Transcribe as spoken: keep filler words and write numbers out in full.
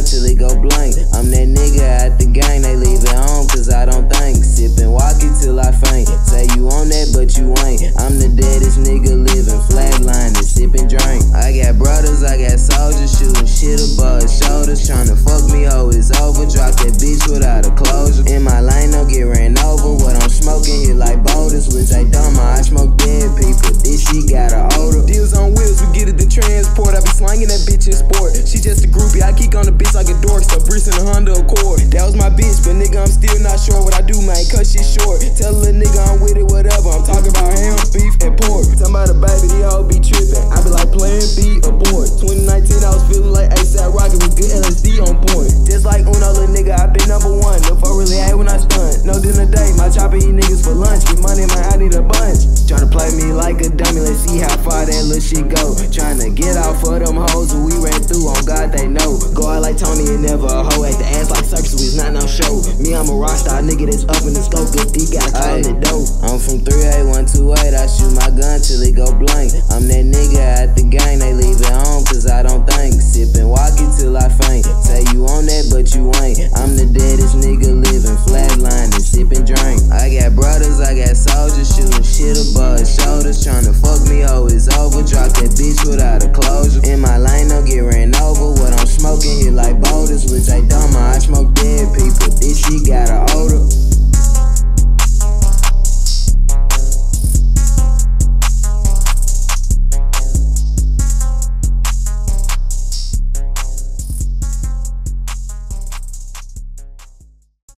till it go blank. I'm that nigga at the gang, they leave it home cause I don't think. Sippin' walkie till I faint. Say you on that but you ain't. I'm the deadest nigga living, flatlining, sippin' drink. I got brothers, I got soldiers shooting shit above his shoulders. Tryna fuck me, ho, it's over. Drop that bitch without a closure. In my lane, don't get ran over. What I'm smoking hit like boulders. Lil Jape dumb, I smoke dead people. This shit got a odor. Deals on wheels, we get it to transport. I be slanging that bitch in sport. She just a groupie, I kick on the bitch like a dork. So Brice in a Honda Accord. That was my bitch, but nigga, I'm still not sure what I do, man. Cut shit short. Tell a little nigga I'm with it, whatever. I'm talking about ham, beef, and pork. Talking about a baby, these hoes be trippin'. I be like playing B, abort. twenty nineteen, I was feeling like ASAP Rocky with good L S D on point. Just like Uno, little nigga, I been number one. No fuck really hate when I stunt. No dinner date, my chopper eat niggas for lunch. Get money, man, I need a bunch. Tryna play me like a dummy, let's see how far that little shit go. Tryna get out for them hoes who we ran through, on God they know. Go out like Tony and never a hoe. At the ass like circus, it's not no show. Me, I'm a rock star nigga that's up in the scope. Good D, gotta call the dope. I'm from three eight one two eight, I shoot my gun till it go blank. I'm that nigga at the gang, they leave it home cause I don't think. Sippin' walkie till I faint. Say you on that but you ain't. I'm the